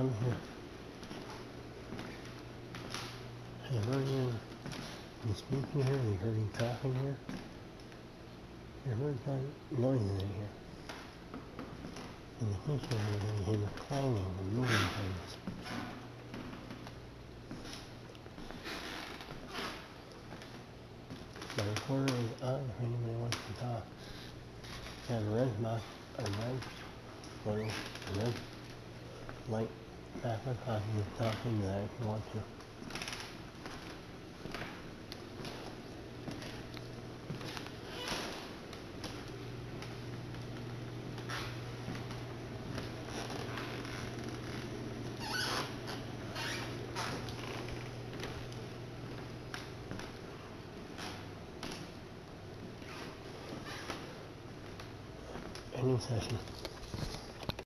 come here. Hey, you speak in here, you heard me talking here? You heard that noise in here. In the kitchen, you're going to hear the clanging and moving things. My recorder is on if anybody wants to talk. Got a red box, a red photo, a red light backward talking to talk into that if you want to. Any session.